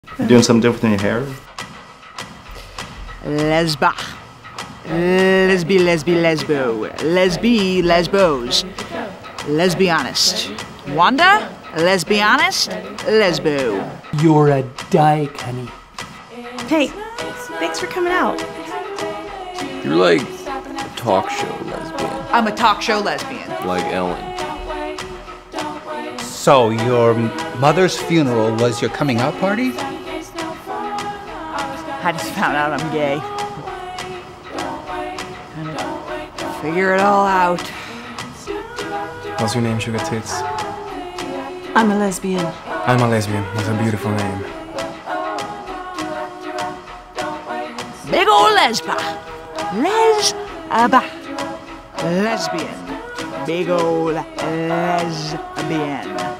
You doing something different in your hair? Lesba. Lesbi, lesbi, lesbo. Lesbi, lesbos. Let's be honest. Wanda? Let's be honest. Lesbo. You're a dyke, honey. Hey, thanks for coming out. You're like a talk show lesbian. I'm a talk show lesbian. Like Ellen. So, your mother's funeral was your coming out party? I just found out I'm gay. Trying to figure it all out. What's your name, Sugar Tits? I'm a lesbian. I'm a lesbian. That's a beautiful name. Big ol' lesba. Lesbian. Big ol' lesbian.